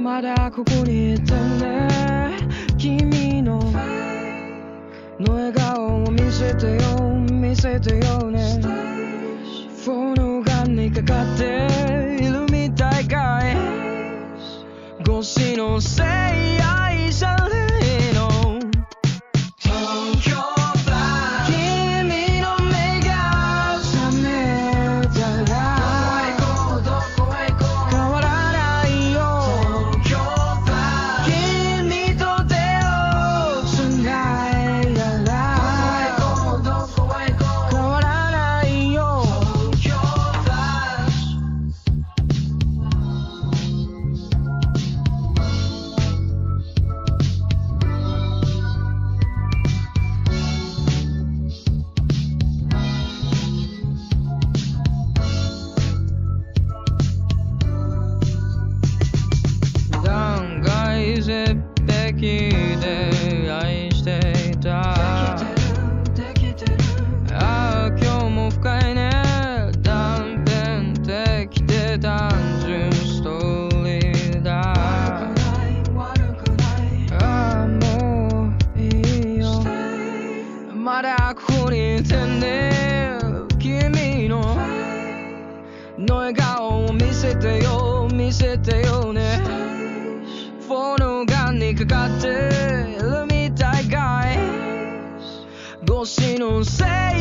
まだここにいてね、君の笑顔を見せてよ、見せてよね。フォルガンにかかっているみたいかい、星のせい愛されの東京バー、君の目が覚めたらどこへ行こう変わらないよ。東京バー、君と手をつないだらどこへ行こう変わらないよ。東京バー、断崖絶壁で愛していた。ああ今日も深いね、断片的で単純ストーリーだ。ああもういいよ、まだここにいてね、君の笑顔を見せてよ、見せてよね。フォルガンにかかってるみたいかい、星のせい